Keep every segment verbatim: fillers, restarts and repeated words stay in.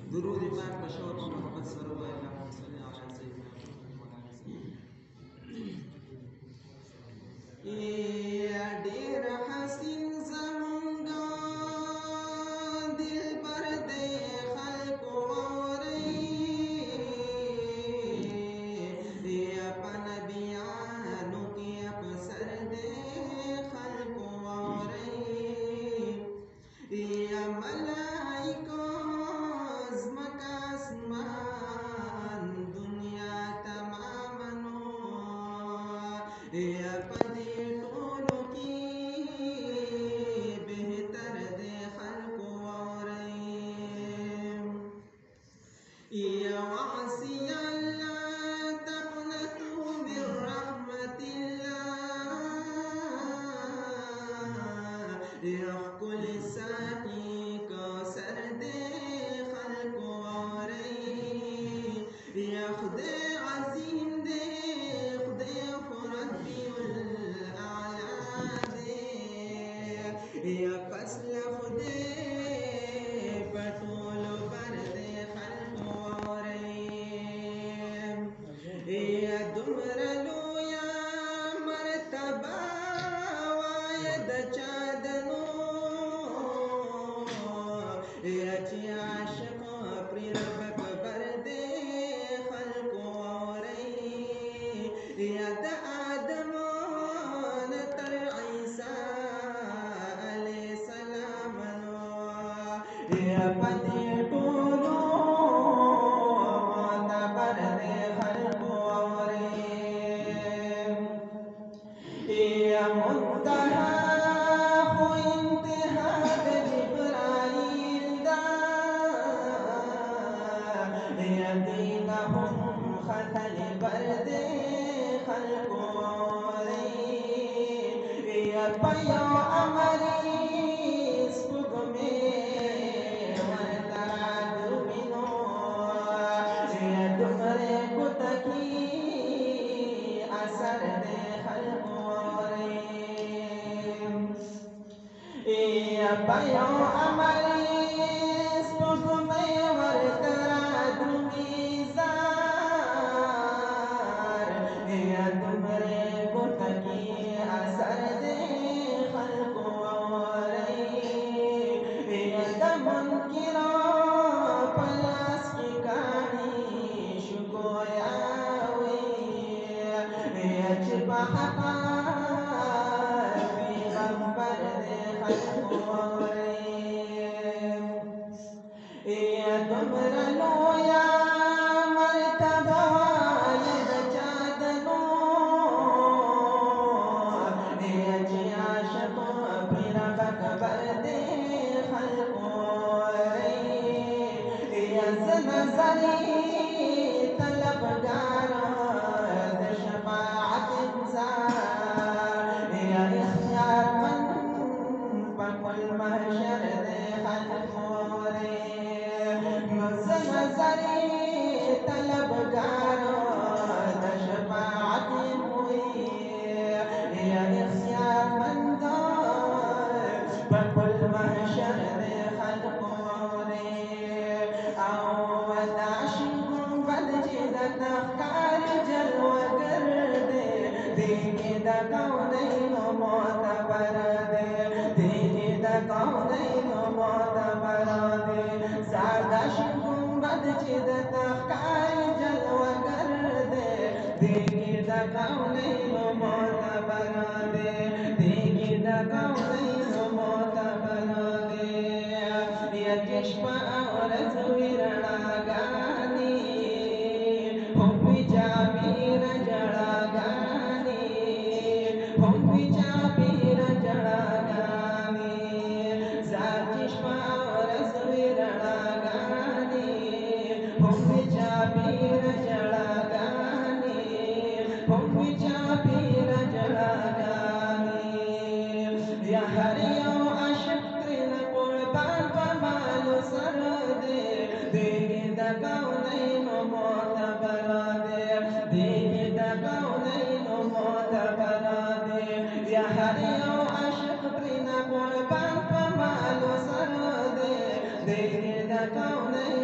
दुरूद पाक का शौक मोहब्बत सल्लल्लाहु अलैहि वसल्लम। ये डेर हसीन ज़मूंगा दिल पर दे खल्क और ये अपन बियानों की अक्सर दे खल्क और या मलाइका अज़्मका आसमान दुनिया तमामनो या पदे टोलों की बेहतर दे खल्क और या वासिया ला तक़नतू मिन रहमतिल्लाह या कुल साकी का सर दे खल्क और या खुदे अज़ीम दे खुदे खुरद्दीउल आला दे या फसल खुदे पटोल पर दे खल्क और या दुमरलो या मर्तबा वायद चादनो या आशिक प्रिरबक बर दे खल्क और या द आदमान तर ईसा अलैहि सलाम या पदे टोलो माता बर दे खल्क और या मुंतहा हो इंतहा दे जिब्राइल दा या दीनहुम खतल बर दे खल्क और या पयो अमरी सुग में मरतरा दुबिनो या दुमरे कुतकी असर दे खल्क और या पयो अमरी सुग में मरतरा दुबिजार या दुमरे कुतकी असर दे खल्क और या दमन किरा पलास की कहानी शुगोया या छिपा पैगंबर दे खल्क और या दुमरलो या मर्तबा यद चादनो या आशिक प्रिरबक बर दे खल्क और या नज़री तलबगार द शफाअत इंजार या इख्तियार मन पकुल महशर दे खल्क और नज़री तलबगार द शफाअत हुई या इख्तियार मंद पकुल महशर दे खल्क और कार जलवा कर दे देखे दगाओ नहीं नो मौत पर दे देखे दगाओ नहीं नो मौत पर दे सादा गुंबद जिद कार जलवा कर दे देखे दगाओ नहीं नो मौत पर दे देखे दगाओ नहीं नो मौत पर दे या चश्म और ज़वीरना गानी हम विचार जड़ा गानी हम विचार जड़ा गानी चश्मा और ज़वीरना गानी हम विचार जड़ा गानी हम विचार जड़ा गानी या हरियो अशक्रिन कुर्बान पमालो सर दे देखे दगाओ नहीं नो मौत बना दे देखे दगाओ नहीं नो मौत बना दे या हरियो अशक्रिन कुर्बान पमालो सर दे देखे दगाओ नहीं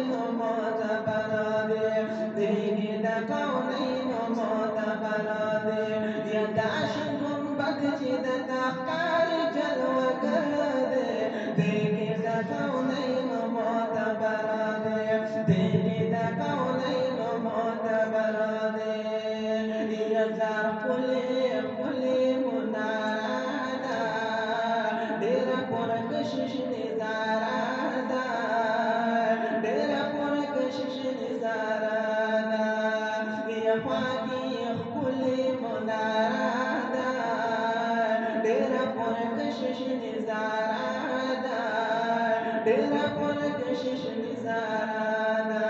کونین معتبر دی دیگی د کونین معتبر دی یا داش گنبد چې د تخکار جلوگر دی دیگی د کونین معتبر دی دیگی د کونین معتبر دی یا زار کلی کلی منارا ډېر پرکشش نظاره ده ډېر پرکشش نظاره ده یا خواږي ښکلې مناره ده ډېر پرکشش نظاره ده ډېر پرکشش نظاره ده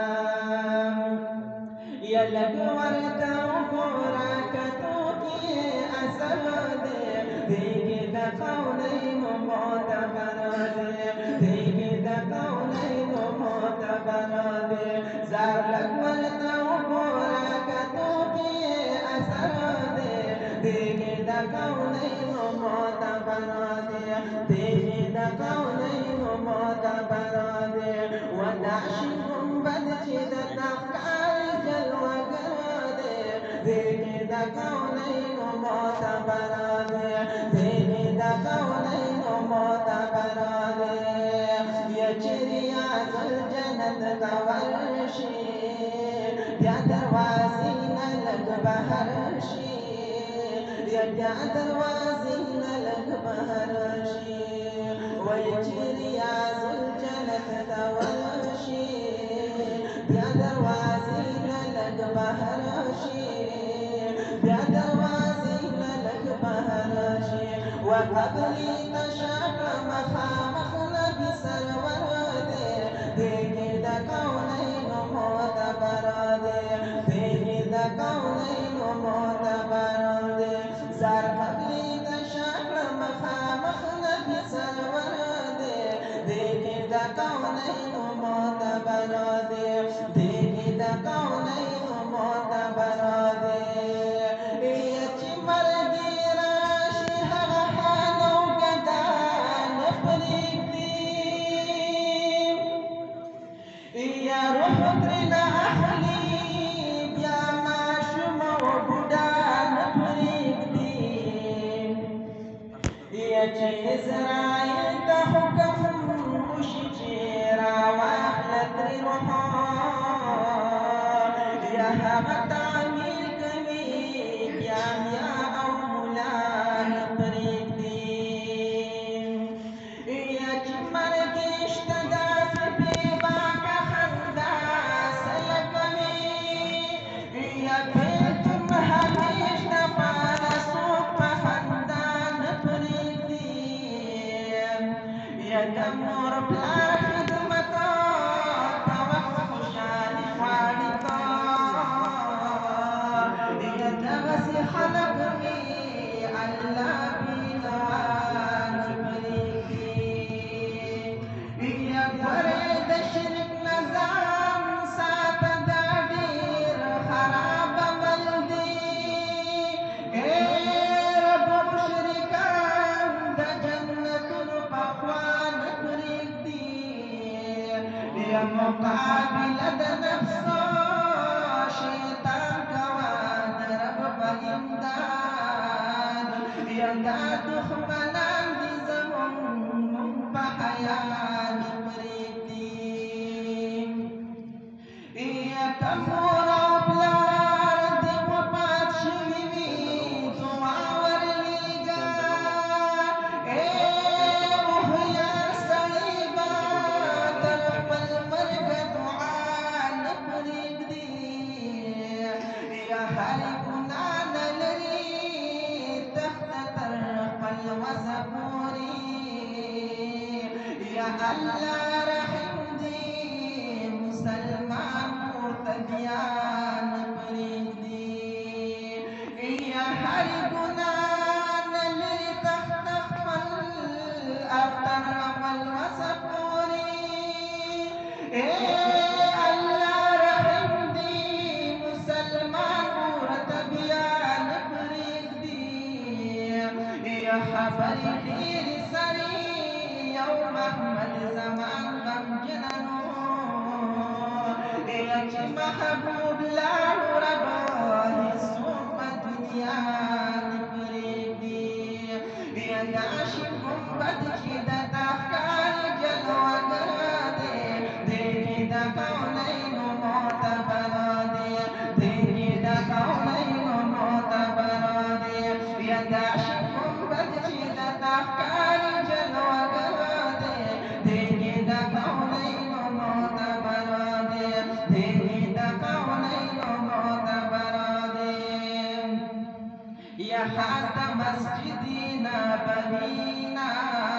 یا لږ ورته وګوره کتو کې اثر دی دیگی د کونین معتبر دی دیگی د کونین معتبر دی زار لږ ورته وګوره کتو کې اثر دی دیگی د کونین معتبر دی دیگی د کونین معتبر دی و داش گنبد چې د تخکار جلوگر دی دیگی د کونین معتبر دی دیگی د کونین معتبر دی یا چې ریاض الجنت ته ورشي بیا دروازې نه لږ بهر شي یا بیا دروازې نه لږ بهر شي وایي چې ریاض الجنت ته ورشي بیا دروازې نه لږ بهر شي بیا دروازې نه لږ بهر شي وقبلې تشاک مخامخ نبي سرور دی دیگی د کونین معتبر دی دیگی د کونین معتبر دی زار قبلې تشاک مخامخ نبي سرور دی دیگی د کونین معتبر دی دیگی د کونین معتبر دی یا چې مرګ راشي هغه حال او ګدان پرېږدي یا روح ترېنه اخلي بیا ماشوم او بوډا نه پرېږدي یا چې عزرایل ته حکم وشي چې راواخله ترې روحان یا هغه تعمیر کوي بیا بیا او ملا نه پرېږدي یا چې مرګ شته داسې بېباکه خندا سله کوي یا بېلتون همیش دپاره څوک په خندا نه پرېږدي یا د مور پلار خدمت په وخت خوشحالي غواړي یا دغسې خلک مې الله بېنوا نه پرېږدي یا ګورې د شرک نظام ساته دا ډېر خراب عمل دی ای رب مشرکان د جنتونو پخوا نه پرېږدي یا مقابله د نفس شیطان کوه د رب په امداد یا دا دښمنان دي زموږ په حیا نه پرېږدي یا که مور او پلار دې وفات شوي وي دعا ورلېږه ای هوښیار سړی به تر خپل مرګه دعا نه پرېږدي یا هر ګناه نه لري تخته تر خپل وسه پورې یا الله رحیم دی مسلمان ورته بیا نه پرېږدي یا هر ګناه نه لري تخته خپل او تر خپل وسه پورې الله رحیم دی مسلمان ورته بیا نه پرېږدي یا خبرې ډېرې سړې یو محمد زمان غمجنه نو چې محبوب لاړ ربا هیڅوک په دنیا نه پرېږدي یا د عاشق ګنبد چې درته ښکاري جلوه‌گر دی دې کې د کونینو معتبر دی دې کې د کونینو معتبر دی یا د عاشق ګنبد چې درته ښکاري جلوه‌گر دی دې کې د کونینو معتبر دی دې کې د کونینو معتبر دی یا خاص مسجد نبوینا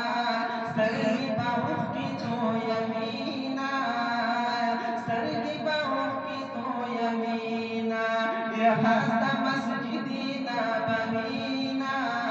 سترګې به اوښکې تویوینا سترګې به اوښکې تویوینا یا خاص مسجد نبوینا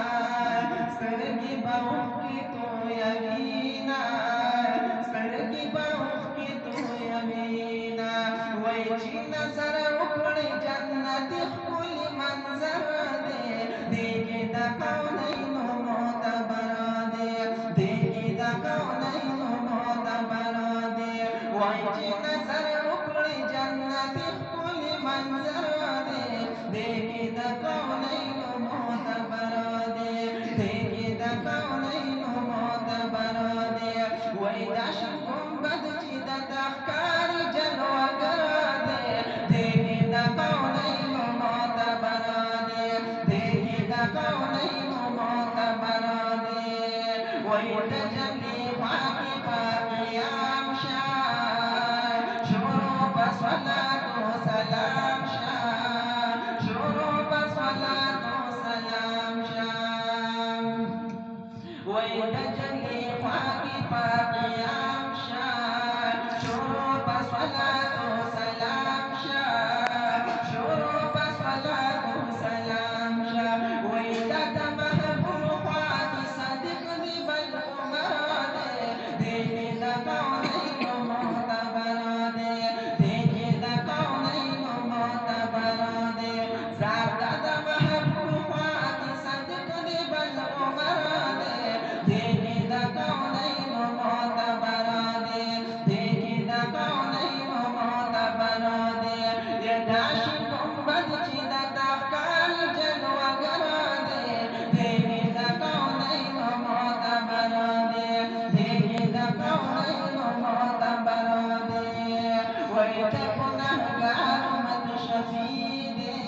سترګې به اوښکې تویوینا سترګې به اوښکې تویوینا وای چې نظر وکړې جنت ښکلي منظر دی دې کې د کونینو معتبر دی دې کې د کونینو معتبر دی وای چې نظر وکړې جنت ښکلي منظر دی دې کې د کونینو معتبر دی دې کې د کونینو معتبر دی وای د عاشق ګنبد چې درته ښکاري جلوه‌گر دی دې کې د کونینو معتبر دی دې کې د کونینو معتبر دی وای تجلی پاکي پاکیام شاه شروع په صلات و سلام شاه شروع په صلات و سلام شاه وای تجلی پاکي پاکیام شاه شروع په صلات و سلام شاه شروع په صلات و سلام شاه وای د محبوب خواږه صادق دی بل عمر دی دې کې د کونینو معتبر دی دې کې د کونینو معتبر دی ذات د محبوب خواږه صادق دی بل عمر دی دې کې د کونینو معتبر دی دې کې د کونینو معتبر دی یا د عاشق ګنبد چې درته ښکاري جلوه‌گر دی دې کې د کونینو معتبر دی دې کې د کونینو معتبر دی وای ته ګنهګار امت شفیع دی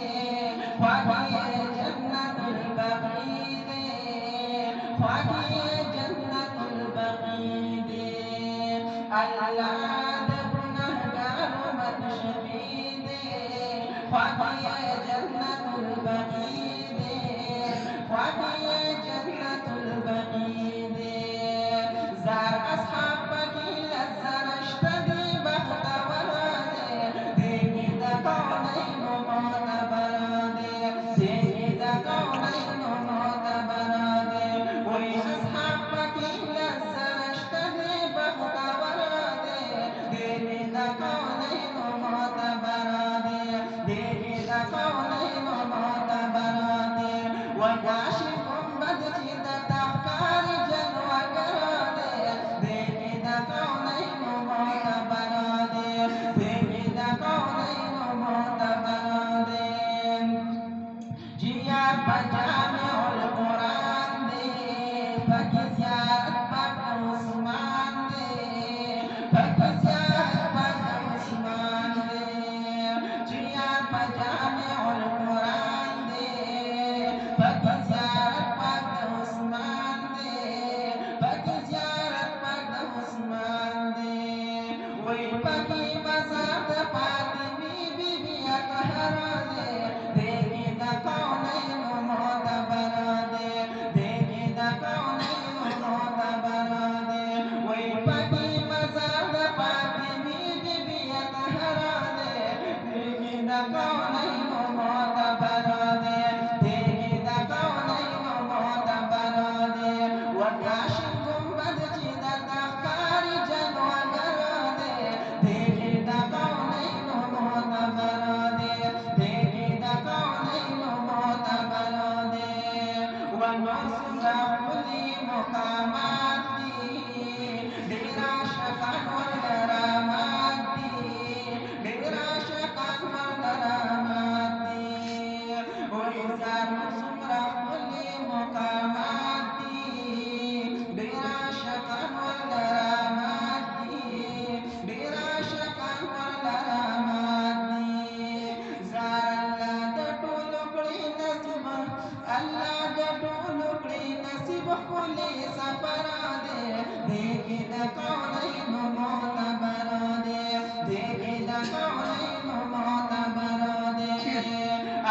خواږه جنت البقیع دی خواږه جنت البقیع دی الله د ګنهګار امت شفیع دی خواږه جنت البقیع دی خواږه جنت البقیع دی زار اصحاب پکې لزر شته دی بختور دی دې کې د کونینو معتبر دی دې کې د کونینو معتبر دی وای اصحاب پکې لزر شته دی بختور دی دې کې د کونینو معتبر دی دې کې د کونینو معتبر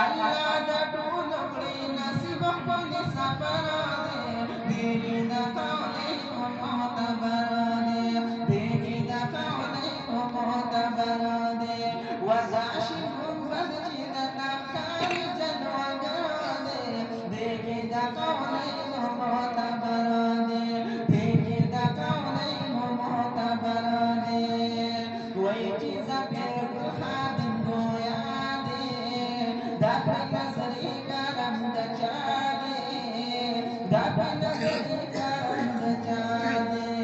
الله د ټولو کړي نصیب خپل سفر دی دیګي د کونین معتبر دی دیګي د کونین معتبر دی وزاشي ګنبد چې د تخکاري جلوګر دی دیګي د کونین معتبر دی دیګي د کونین معتبر دی وایي چې زپیر خادم ګویا دی دا په نظري کرم د چا دی دا په نظري کرم د چا دی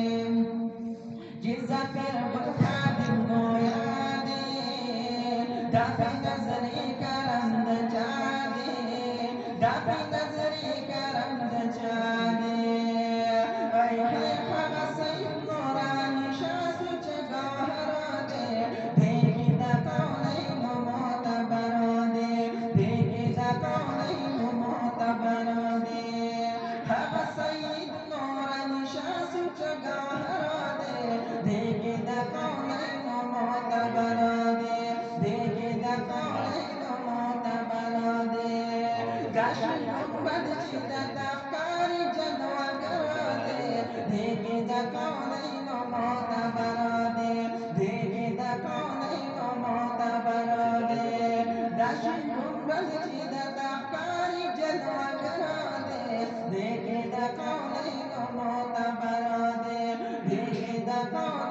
چې زپیر خادم ګویا دی دا په نظري کرم د چا دی دا په نظري کرم د چا دی ای هی هغه سید نورانی شاه چې ګوهر دی دیګي د کونین معتبر دی دیګي د کونین معتبر دی هغه سید نورانی شاه چې ګوهر دی دیګي د کونین معتبر دی دیګي د کونین معتبر دی گاشي ګنبد چې د تخکاري جلوګر دی دیګي د کونین معتبر دی دیګي د کونین معتبر دی گاشي ګنبد چې د تخکاري جلوګر دی دیګي د کونین معتبر دی دیګي د کونین